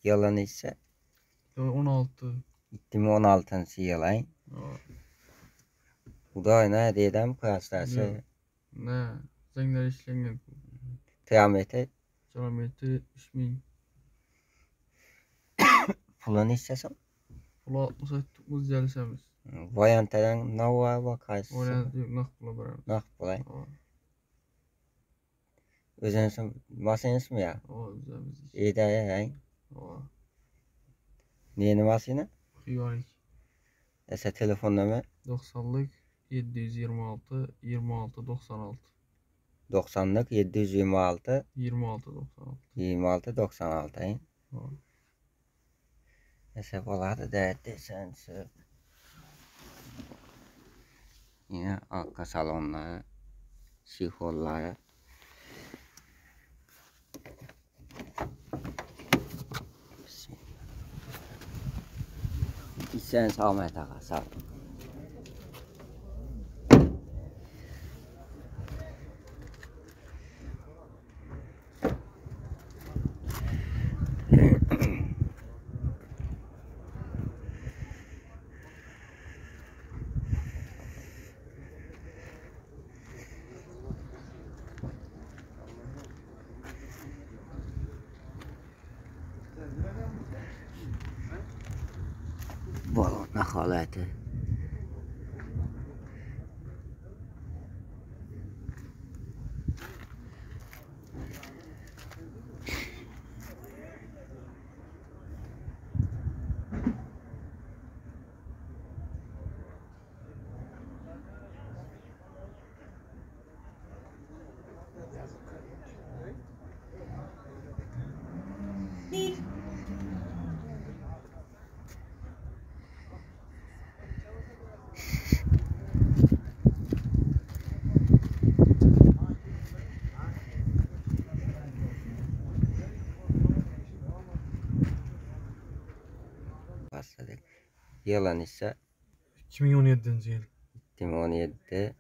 Yılın ise 16. 2016 yıl. Bu da ne dedim kıyaslarsa. Ne? Zengler işlengen. Kıyameti. Kilometre 70.000. Pulunu istesem. Pula 69 gelsemiz. Vayantadan nava bakarsın. Oraya diyor nak pula bırakırız. Nak bulay. Özünüzün masinesi mi ya? Özümüz. İdaya yani. Neyini masini? Hiyalik. Ese telefon numara? 90'lık 726 26 96. 90'lık 726 26 96. 26 96. Ese boladı değerli sen. Yine arka salonları, şifolları. İşten Ahmet Ağa sağ ol. Balon nahalati. Başladık. Yılın ise 2017 yıl. 2017.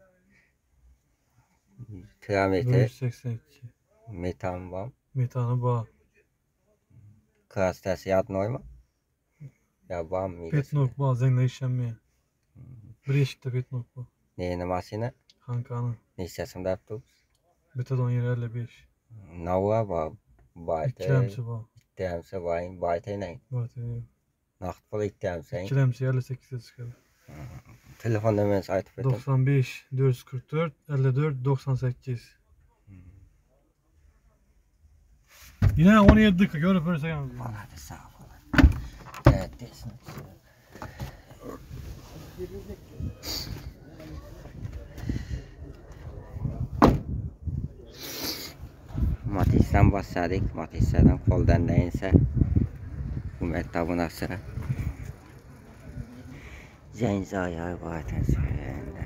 Kilometre 582. metan var. Metanı bağ. Kıyastası yadın oyma. Ya var mı? Petnok bağ zengler işlenmeye. Bir eşikte petnok bağ. Neyini masine? Hankanı. Ne istesim de yaptım. Betadon yeri 55. Nava var. Bayte. İkilemsi bağ. İttihamsa var. Bayte ne? Bayte. Nakt pul ittihamsa. İkilemsi 58'de çıkardı. Telefon numarası aytıp etim. 95 444 54 98. Yine 17 dakika görüp öyle sayalım. Hadi sağ ol. Evet desin. Matiz'den başladık. Matiz'den koldan neyse. Hükümet tabuna sıra. Zenzaya zaten söyleyende.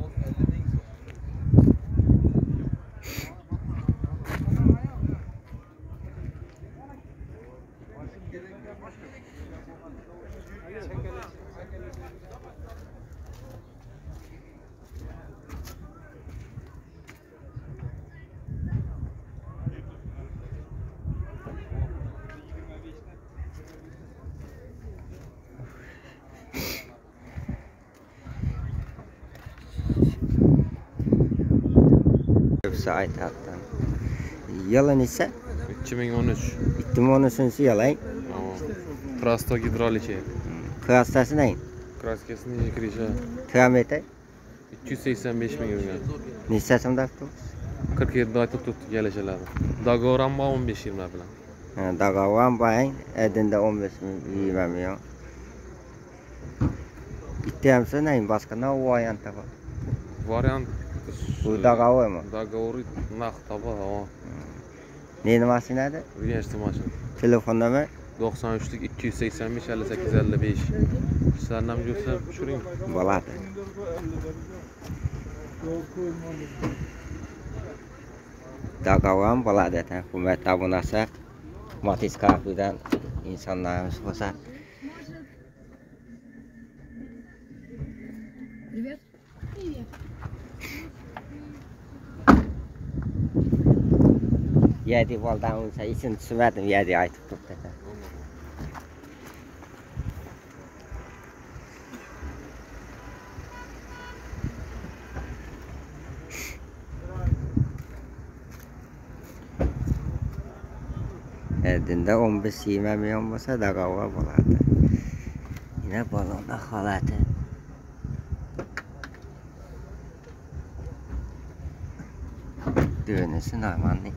Saat alttan. Yılın ise 2013. 2013 yılı. Prasto hidroliki. Kıyastası ne? Kraskesini kirişe. Kilometre 285 bin euro. ne istesim de yaptım. 47 aytıp tuttu gelişeler. Dagoran bağ 15-20 bilen. Dağavan bayın edinde 15 bin yiyemiyor. İttihamsa ne? Başka ne varyant var? Varyant Bu dağavı mı? Dagavri nak taba o. Neyini masinede? Gençti maşın. Telefon numara? 93'lük 285 58 55. Senden göster şurayı. Baladı. Dağavan baladı eten. Hükümet tabunası Matiz kahveden insanlarımız olsa. Привет. Привет. Yedi valdan olsa isim түсmedim yedi aytıp tuttu. Erdində 15-20 milyon olsa da qavğa olardı. Yine balonda halatı. Düğünüsü normal değil.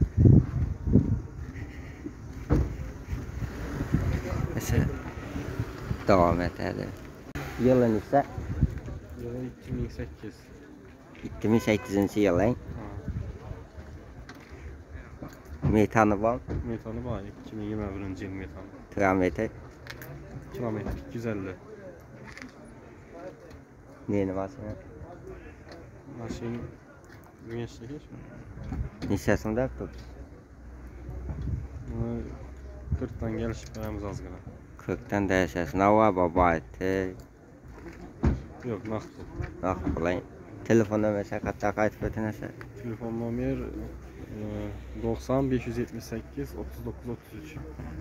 Mesela devam ederdi. Yılın ise Yılı 2008. 2008 yılın metanı var. Metanı var. 2021 yıl metanı. Kilometre Kilometre 250. neyini var senin? Maşin güneşli geç mi? Neçəsində yaptın? Bunu 40'tan gelişip ayağımız az gelen. 40'dan dəyişəsin. Hava babaydı. Yok naklı. Bax, bulayın. Telefon nömrəsi hatta qayıt götünəsə. Telefon nomer 90 578 39 33.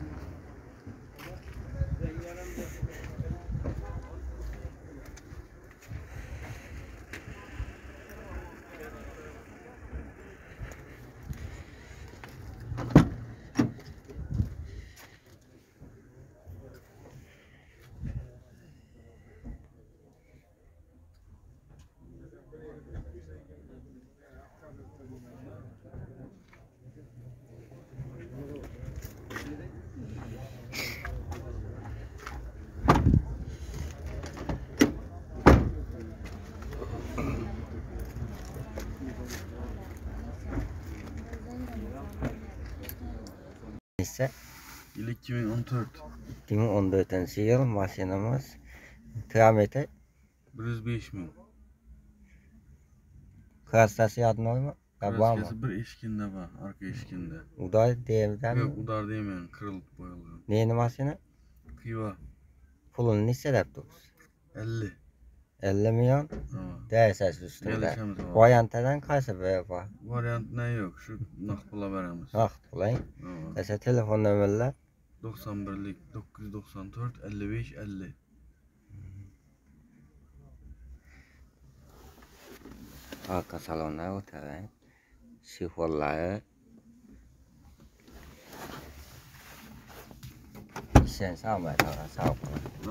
Neçə? Yıl 2014. 2014-cü yıl maşınımız kilometre 105 bin. klassası yadın olma. Var mı? Kraskesi bir eşkinde var. Arka eşkinde. Uday deyimdən Yok udar demeyin. Kırılıp boyalıyor. neyini maşını? Kıyva. Pulunu neçə dəbdiniz? 50. 50 milyon Ama. dəyişəsi üstündə. Gelişemiz var. Variantlardan qaysı böyle var? Varyant ne yok. Şu nakbula veremiz. Vaxt bulayın. Ama. Mesela telefon nömrələr 91'lik 994 55 50. arka salonlar oturayım. Şifolları. İşen sağmayı da sağ olun.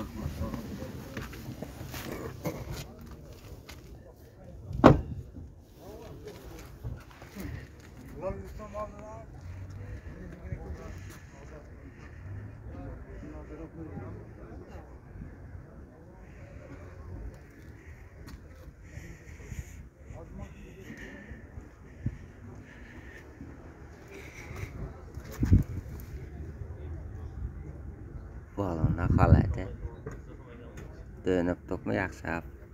Balonda xalatı. Dönüb tutma yaxşı.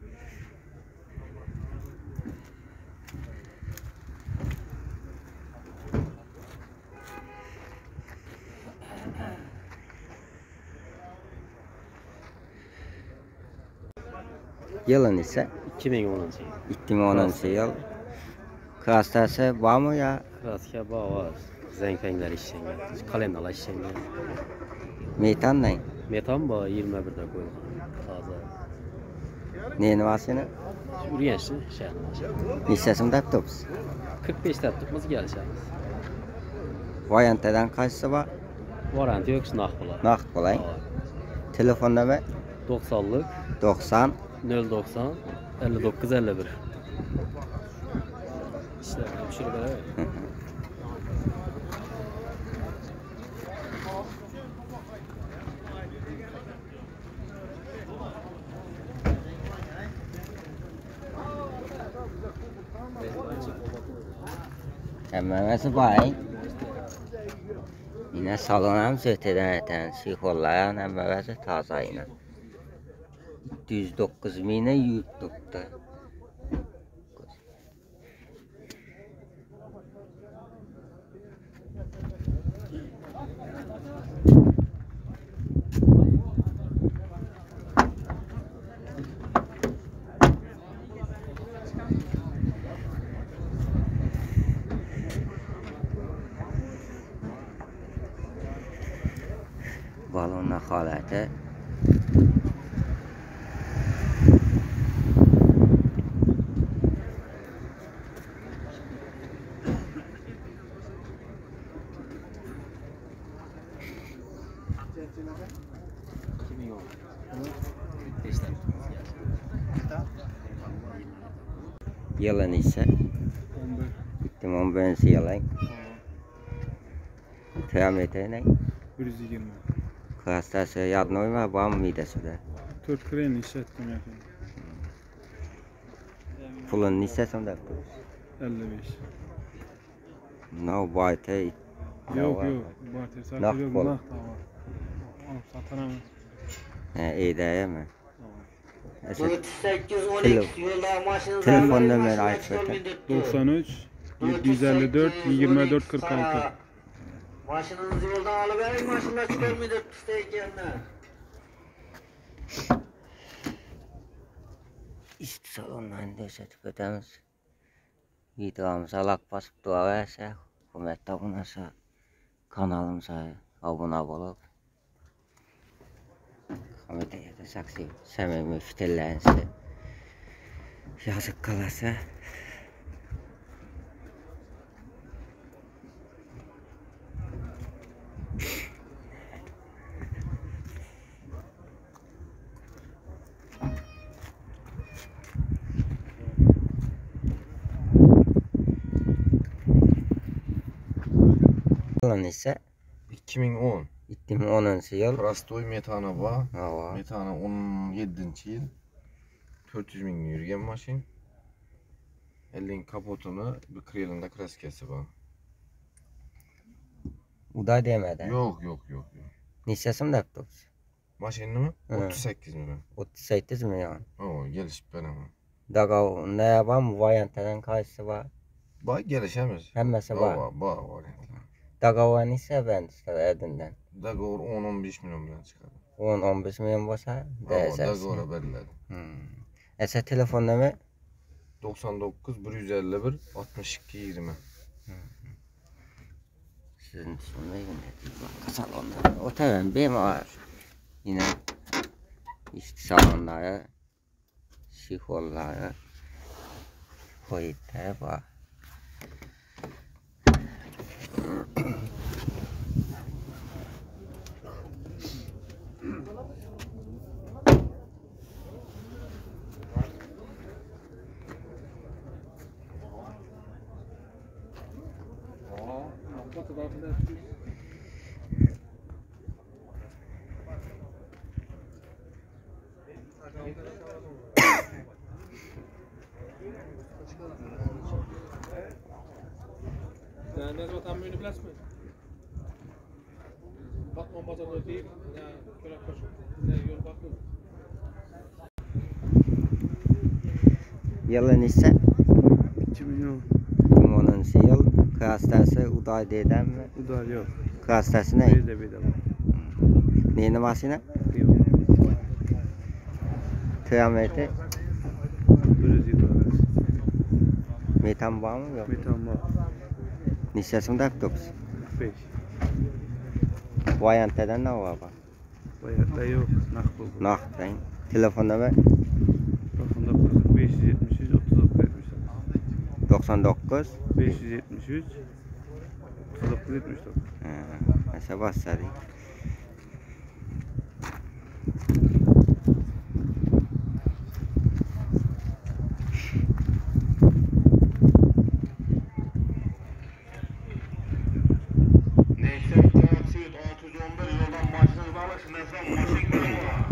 Yılın ise 2010-cu. 2010-cu yıl. Klastası var mı ya? Kraska var. Zəngfənglər işləyən. Kalendalar işləyən. Metan ne? Metan var 21-də qoyulğan. Taza. Neyini var senin? Ürgənçli şəhərində. Neçəsində tutubuz? 45 dəbdimiz gəlişəmiz. Variantlardan kaçısı var? Varanti yox, naqbula. Naqd bulayın. Telefon nömrə 90'lık 90 090 59 51. İşte hemşireler. Həmməməsi bayın. Yine salonam sötədən ətən şikollar həmməməsi taza yine. 209 minə yutduqda. Balonla xalatı. Yılı neçə? 2011 yılı. Kilometre ne? 120. Klastası yadına uyma, var mı midesi de? 4 kren işlettim yakın. Pulun neçə sonda? 55. No bayta. Yok yok. Batır satıyor. Nakd Yok bol. nakd da var. Onu sataramaz. İdeye mi? Mesela 4812 yolda maşınızı telefon alın, numara maşınızı ait yol zaten. müddetli. 93 754 24 46. Sağ. Maşınızı yoldan alıverin, maşınlar çıkar müddetli isteykenler. İşte salondan deşetip ödemiz. Videomuza like basıp dua verse, hükümet abunasa, kanalımıza abone olup, komiteye de saksı, samimi fikirlerinizi yazık kalasa. Yılın ise 2010 2010 yıl. Prostoy metana var. Hava. Metana 17 yıl 400 bin yürüyen maşin. Elin kapotunu bir krelinde kraskesi var. Uday demeden. Yok. Neçəsini yaptınız? Maşinini mi? Hı. 38 mi ben? 38 mi yani? Oo gelişip ben ama. Daga ne var mı? Variantların kayısı var. Bak gelişemez. Hemmesi var. Var. Daga var neçə bənd edinden? Dagor 10-15 milyon bilen çıkardı. 10-15 milyon olsa değersiz. Dagor'a belirledi. Ese telefon numara 99 151 62 20. sizin sonuna gönderdik. Bak salonda. O tabii benim var. Yine işte salonlara, şikollara, koyutlara var. Sen ne zaman tam birini bilasın mı? Bakma pazarda değil, ya böyle koşup, ne yol bakıyor. Yılın ise 2010. 2010 yıl. Klastası Uday dedem mi? Udar yok. Klastası ne? Bir de var. Neyini masine? Yok. Kilometre. 120. Metan var mı? Yok. Metan var. Neçəsində yaptınız? 45. Variantlardan ne var bak? Bayağı da yok. Nakd buldu. Nakden. Telefon numara 99 573 39 74. 99. 573 39 74. Mesela başladı. Neyse, 611 yoldan maşınızı alın, şundan maşın benim var.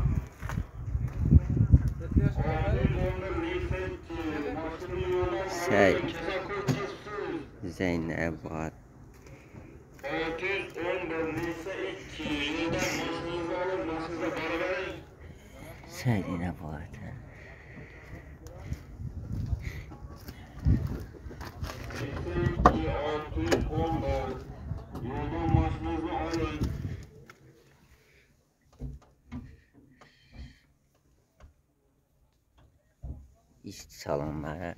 611 neyse ki, maşını yoldan Şey. alın, ceza koyuyorsunuz. Zeynep var. 611 neyse ki, yoldan maşınızı alın, maşınıza para verin. Zeynep var. Neyse ki, 611 yoldan maşınızı alın. İşte salonlara.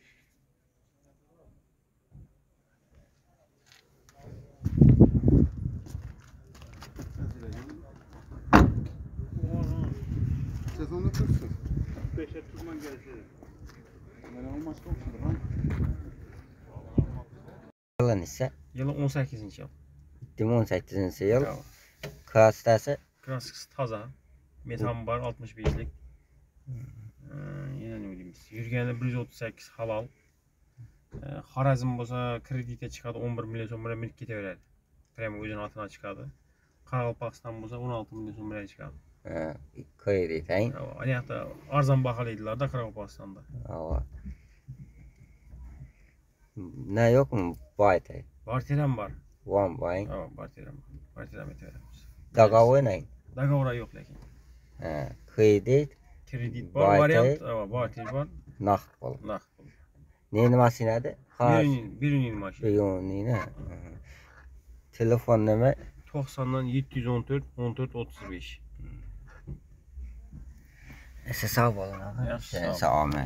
Telefonda dursun. 5'e tutman gerekiyor. Ben olmazsa olsun lan. Yılın ise Yılı 18. yıl. 2018 yıl. Krastası Kraskısı taza. Metan var 65'lik. Yine ne bileyimiz. Yürgeni 138 halal. Harazm bolsa kredite çıkadı 11 milyon so'mga minib ketaveradi. Prema o'zini altına çıkadı. Qaraqalpaqiston bolsa 16 milyon so'mga çıkadı. kredit hein. Hatta arzon baholaydilar da Qaraqalpaqistonda. Ne yok mu baytay? Barteram var. Van bayın. Barteram. Barteram etaveramiz. Dagav ne? Dogovor yo'q lekin. Kredit Kredit bor, variant, barter bor, naqd pul. naqd pul. Ne masinada? Birinin mashina. Biyonini. Telefon nima? 90'dan 714 14 35. Sağ olun abi. Yaxshi, Sağ olun.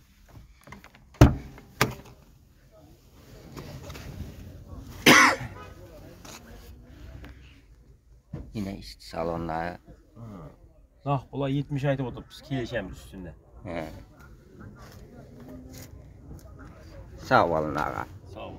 Yine işte salonlar. Naqd pula 70 aytib o'tiribmiz, kelishamiz üstünde. Sağ olun ağa. Sağ olun.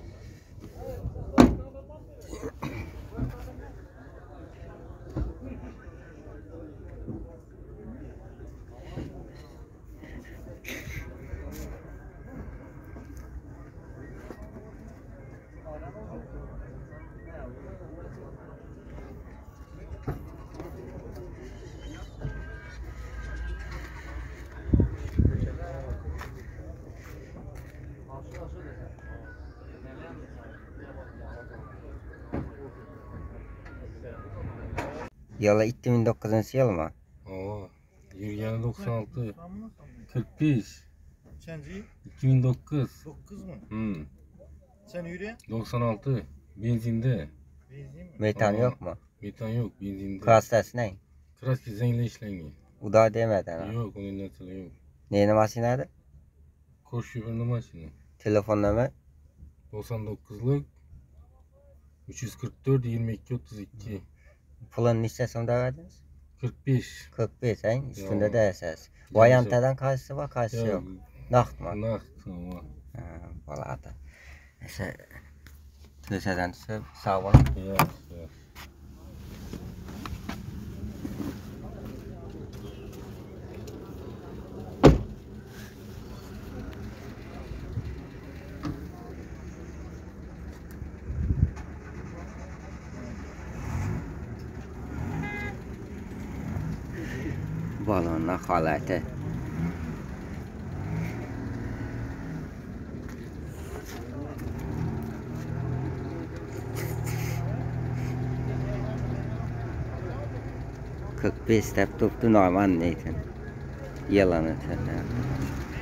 Yılı 2009 yıl mı? Oo. Yürgeni 96. 45. Çenci 2009. 9 mu? Hmm. Sen yürü. 96. Benzinde. Benzin mi? Metan Aa. yok mu? Metan yok benzinde. Krastası ne? Kraski zengle işlengen. Uda demeden ha. Yok onun netili yok. Neyini masinada? Koş şoförlü maşını. Telefon numara? 99'luk 344 22 32 Pulun listesini de verdiniz. 45. 45 hein? Üstünde Yok. de esas. Variantadan karşısı var, karşısı yok. Naqd mı? Naqd ama. Bo'ladi. Ese Töseden tushib, sağ olun. Yaxshi. Balonlar holati. Kırk beş deb turibdi normal neydi? Yalan ekan.